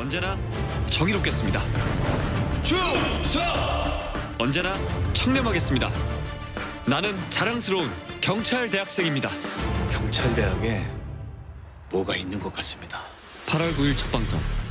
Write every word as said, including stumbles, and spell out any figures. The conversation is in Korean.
언제나 정의롭겠습니다. 충성! 언제나 청렴하겠습니다. 나는 자랑스러운 경찰 대학생입니다. 경찰대학에 뭐가 있는 것 같습니다. 팔월 구일 첫 방송